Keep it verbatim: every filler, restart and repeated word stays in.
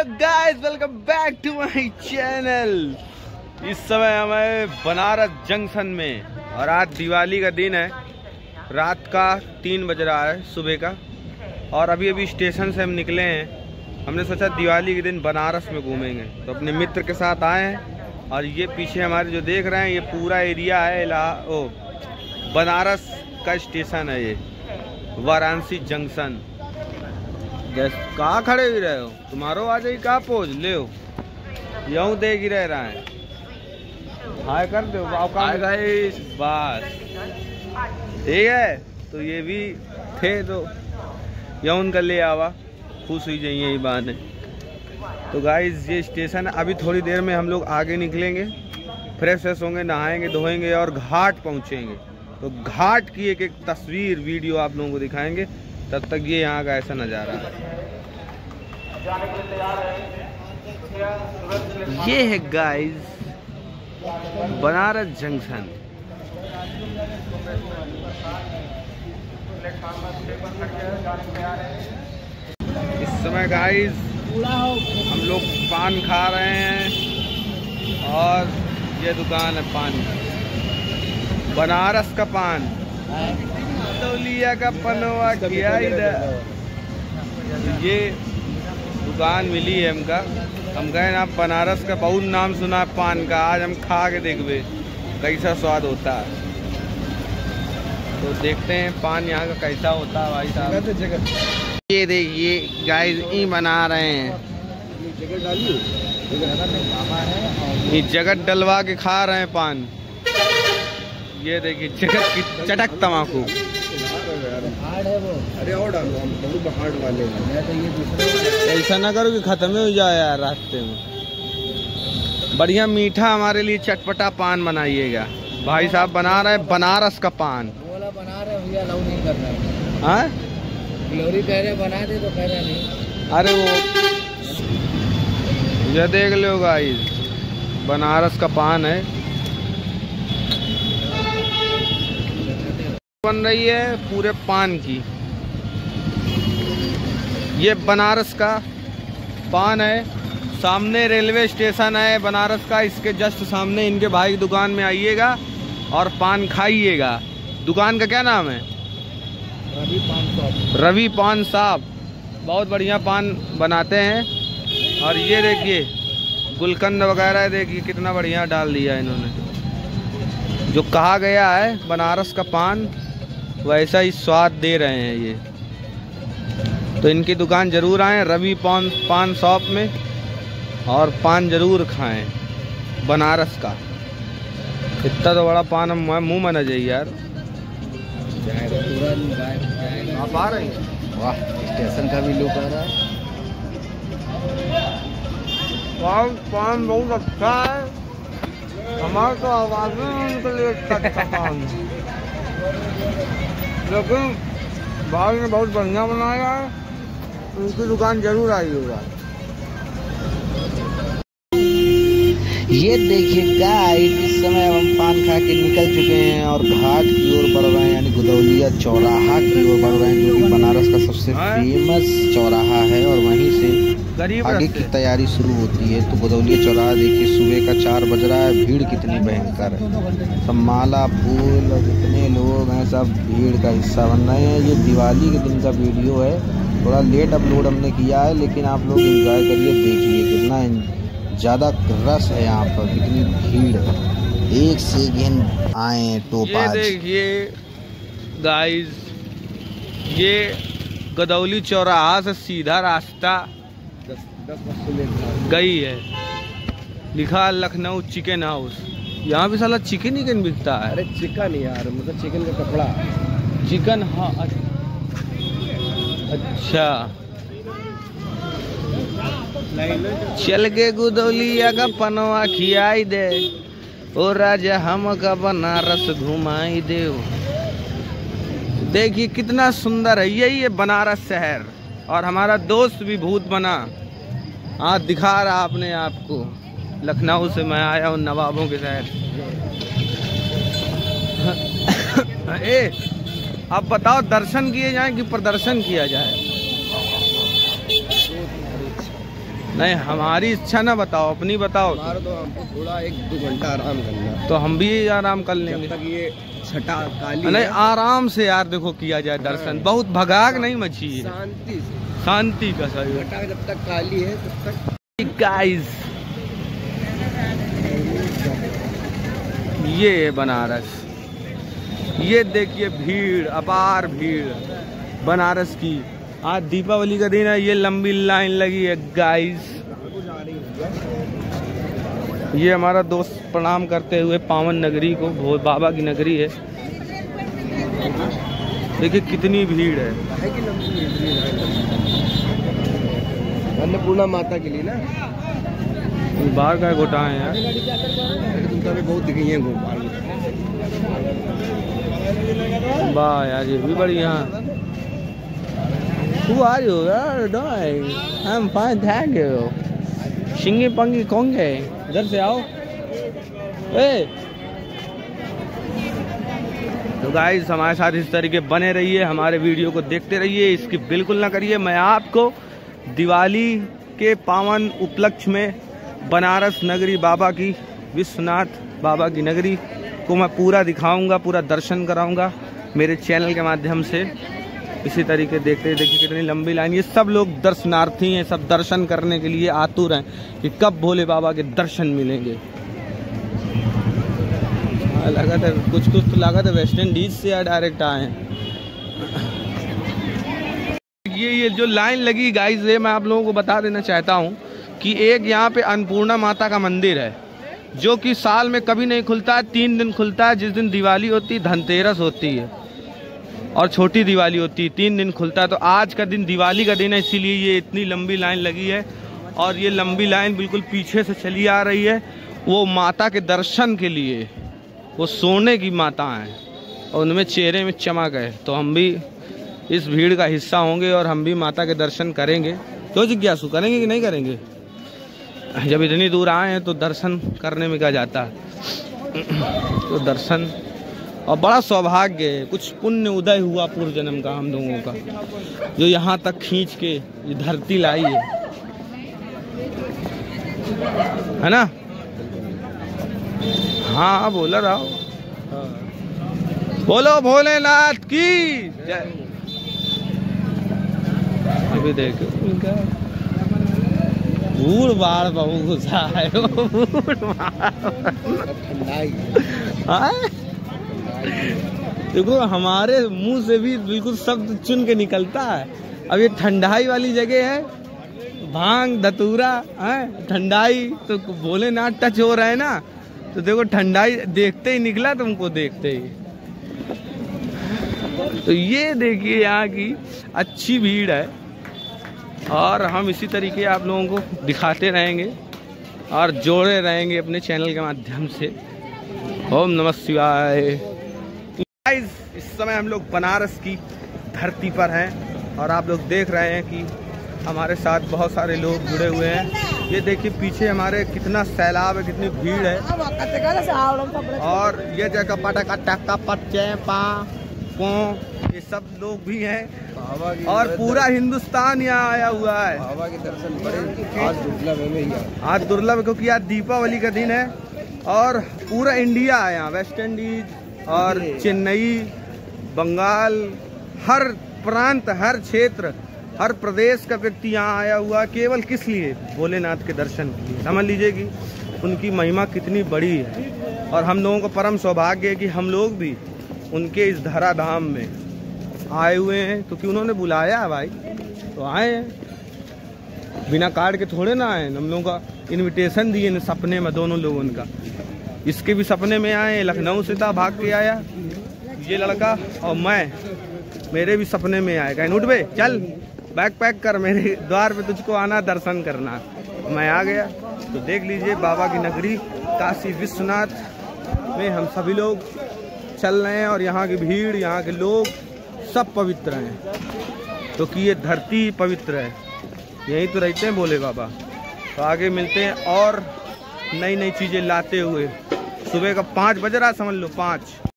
Hello guys, welcome back to my channel. इस समय हमें बनारस जंक्शन में और आज दिवाली का दिन है। रात का तीन बज रहा है सुबह का और अभी अभी स्टेशन से हम निकले हैं। हमने सोचा दिवाली के दिन बनारस में घूमेंगे तो अपने मित्र के साथ आए हैं। और ये पीछे हमारे जो देख रहे हैं ये पूरा एरिया है इला ओ बनारस का स्टेशन है, ये वाराणसी जंक्शन। जैसे कहाँ खड़े भी रहे हो, तुम्हारो आ जाइए, कहाँ पहुँच ले हो, यूँ देख ही रह रहा है। हाय कर दो गाइस, बस ठीक है। तो ये भी थे तो यूँ उनका ले आवा, खुश हुई जाइए यही बहाने। तो गाइस ये स्टेशन है। अभी थोड़ी देर में हम लोग आगे निकलेंगे, फ्रेश फ्रेश होंगे, नहाएंगे धोएंगे और घाट पहुँचेंगे। तो घाट की एक एक तस्वीर वीडियो आप लोगों को दिखाएंगे। तब तक ये यहाँ का ऐसा नज़ारा है। ये है गाइस बनारस जंक्शन। इस समय गाइस हम लोग पान खा रहे हैं और ये दुकान है पान की, बनारस का पान, तौलिया का पनवा किया इधर। ये दुकान मिली है हमका, हम गए ना बनारस का, बहुत नाम सुना है पान का। आज हम खा के देखबे कैसा स्वाद होता है। तो देखते हैं पान यहाँ का कैसा होता है भाई साहब। ये देखिए गाइस ये बना रहे हैं, ये जगत डलवा के खा रहे हैं पान। ये देखिए जगत की चटक तमाकू। अरे और डालो, हम बहुत हार्ड वाले हैं। ऐसा ना करो कि खत्म हो जाए यार रास्ते में। बढ़िया मीठा हमारे लिए चटपटा पान बनाइएगा भाई साहब। बना रहे हैं बनारस का पान। बोला बना रहे भैया, अलाउ नहीं कर रहे। हाँ ग्लोरी कह रहे बना दे तो कह रहे नहीं। अरे वो ये देख लो गाइस, बनारस का पान है, बन रही है पूरे पान की। ये बनारस का पान है। सामने रेलवे स्टेशन है बनारस का, इसके जस्ट सामने इनके भाई की दुकान में आइएगा और पान खाइएगा। दुकान का क्या नाम है? रवि पान शॉप। रवि पान शॉप, बहुत बढ़िया पान बनाते हैं। और ये देखिए गुलकंद वगैरह देखिए कितना बढ़िया डाल दिया इन्होंने। जो कहा गया है बनारस का पान वैसा ही स्वाद दे रहे हैं ये। तो इनकी दुकान जरूर आएँ रवि पान पान शॉप में और पान जरूर खाएं बनारस का। इतना तो बड़ा पान हम मुँह में न जाइए यार। आप आ रहे हैं? वाह, स्टेशन का भी लुक आ रहा है। पान पान बहुत अच्छा है, हमारे तो आवाज उनके लिए अच्छा पान, लेकिन भाई ने बहुत बढ़िया बनाया है। उनकी दुकान जरूर आइएगा। ये देखिए गाइस, इस समय हम पान खा के निकल चुके हैं और घाट की ओर बढ़ रहे हैं, यानी गुदौलिया चौराहा की ओर बढ़ रहे हैं, जो कि बनारस का सबसे फेमस चौराहा है। और वहीं से आगे की तैयारी शुरू होती है। तो गुदौलिया चौराहा देखिए, सुबह का चार बज रहा है, भीड़ कितनी भयंकर है। सब माला फूल और जितने लोग हैं सब भीड़ का हिस्सा बन रहे हैं। ये दिवाली के दिन का वीडियो है, थोड़ा लेट अपलोड हमने किया है, लेकिन आप लोग एंजॉय करिए। देखिए कितना ज़्यादा रश है यहाँ पर, कितनी भीड़ है। एक सेकेंड आए टोपाज। ये देखिए गाइस, ये गदौली चौराहा से सीधा रास्ता गई है, लिखा लखनऊ चिकन हाउस। यहाँ भी साला चिकन ही कन बिकता है। अरे चिकन यार, मतलब चिकन का कपड़ा, चिकन। हाँ अच्छा, चल के गुदौलिया का पनवा खियाई दे, ओ राजा हम का बनारस घुमाई दे। देखिए कितना सुंदर है, यही है बनारस शहर। और हमारा दोस्त भी भूत बना, हाँ दिखा रहा अपने आपको। लखनऊ से मैं आया हूँ, नवाबों के शहर। ए अब बताओ, दर्शन किए जाए कि प्रदर्शन किया जाए? नहीं, हमारी इच्छा ना बताओ, अपनी बताओ। हमारा तो हमको थोड़ा एक दो घंटा आराम करना, तो हम भी आराम कर लेंगे जब तक ये छटा काली नहीं, आराम से यार देखो किया जाए दर्शन, बहुत भगाग नहीं मची है, शांति से, शांति का सही। छटा जब तक काली है तब तक। गाइस ये है बनारस, ये देखिए भीड़, अपार भीड़ बनारस की। आज दीपावली का दिन है, ये लंबी लाइन लगी है गाइस। ये हमारा दोस्त प्रणाम करते हुए पावन नगरी को, भोले बाबा की नगरी है। देखिए कितनी भीड़ है, अन्नपूर्णा माता के लिए ना। बाहर का गोटा है यार, भी बहुत दिखी है भोपाल। वाह यार, ये भी बढ़िया। Who are you? Where doing? I'm fine, thank you. शिंगे पंगे कोंगे, इधर से आओ। ए तो गाइस हमारे साथ इस तरीके बने रहिए, हमारे वीडियो को देखते रहिए, इसकी बिल्कुल ना करिए। मैं आपको दिवाली के पावन उपलक्ष्य में बनारस नगरी बाबा की, विश्वनाथ बाबा की नगरी को मैं पूरा दिखाऊंगा, पूरा दर्शन कराऊंगा मेरे चैनल के माध्यम से। इसी तरीके देखते देखिए कितनी लंबी लाइन, ये सब लोग दर्शनार्थी हैं, सब दर्शन करने के लिए आतुर हैं कि कब भोले बाबा के दर्शन मिलेंगे। लगा था कुछ कुछ तो लगा था वेस्ट इंडीज से या डायरेक्ट आए हैं। ये ये जो लाइन लगी गाइस, ये मैं आप लोगों को बता देना चाहता हूँ कि एक यहाँ पे अन्नपूर्णा माता का मंदिर है, जो कि साल में कभी नहीं खुलता है, तीन दिन खुलता है। जिस दिन दिवाली होती है, धनतेरस होती है और छोटी दिवाली होती है, तीन दिन खुलता है। तो आज का दिन दिवाली का दिन है, इसीलिए ये इतनी लंबी लाइन लगी है। और ये लंबी लाइन बिल्कुल पीछे से चली आ रही है, वो माता के दर्शन के लिए। वो सोने की माता हैं और उनमें चेहरे में चमक है। तो हम भी इस भीड़ का हिस्सा होंगे और हम भी माता के दर्शन करेंगे। तो जिज्ञासु करेंगे कि नहीं करेंगे? जब इतनी दूर आए हैं तो दर्शन करने में क्या जाता है। तो दर्शन, और बड़ा सौभाग्य है, कुछ पुण्य उदय हुआ पूर्व जन्म का हम लोगों का, जो यहाँ तक खींच के ये धरती लाई है, है ना? हाँ बोला रहा, बोलो भोलेनाथ की जय। अभी देखो भूड़ बाढ़ बहु घुसा है, देखो हमारे मुंह से भी बिल्कुल शब्द चुन के निकलता है। अब ये ठंडाई वाली जगह है, भांग धतूरा है, ठंडाई तो भोलेनाथ टच हो रहा है ना। तो देखो ठंडाई देखते ही निकला तुमको, देखते ही। तो ये देखिए यहाँ की अच्छी भीड़ है और हम इसी तरीके आप लोगों को दिखाते रहेंगे और जोड़े रहेंगे अपने चैनल के माध्यम से। ओम नमः शिवाय। इस समय हम लोग बनारस की धरती पर हैं और आप लोग देख रहे हैं कि हमारे साथ बहुत सारे लोग जुड़े हुए हैं। ये देखिए पीछे हमारे कितना सैलाब है, कितनी भीड़ है। और ये जगह पटका टक्का पच्चे पा पो ये सब लोग भी हैं और पूरा हिंदुस्तान यहाँ आया हुआ है। बाबा के दर्शन बड़े आज दुर्लभ है, आज दुर्लभ है क्योंकि आज दीपावली का दिन है और पूरा इंडिया है यहाँ, वेस्ट इंडीज और चेन्नई, बंगाल, हर प्रांत, हर क्षेत्र, हर प्रदेश का व्यक्ति यहाँ आया हुआ। केवल किस लिए? भोलेनाथ के दर्शन के लिए। समझ लीजिए कि उनकी महिमा कितनी बड़ी है और हम लोगों को परम सौभाग्य है कि हम लोग भी उनके इस धराधाम में आए हुए हैं, क्योंकि उन्होंने बुलाया है भाई, तो आए हैं। बिना कार्ड के थोड़े ना आए, हम लोगों का इनविटेशन दिए सपने में, दोनों लोगों का। इसके भी सपने में आए, लखनऊ से था, भाग के आया ये लड़का, और मैं, मेरे भी सपने में आए। कहीं उठ बे, चल बैग पैक कर, मेरे द्वार पे तुझको आना, दर्शन करना। मैं आ गया। तो देख लीजिए बाबा की नगरी काशी विश्वनाथ में हम सभी लोग चल रहे हैं और यहाँ की भीड़, यहाँ के लोग सब पवित्र हैं, तो कि ये धरती पवित्र है, यहीं तो रहते हैं भोले बाबा। तो आगे मिलते हैं और नई नई चीज़ें लाते हुए। सुबह का पाँच बज रहा, समझ लो पाँच।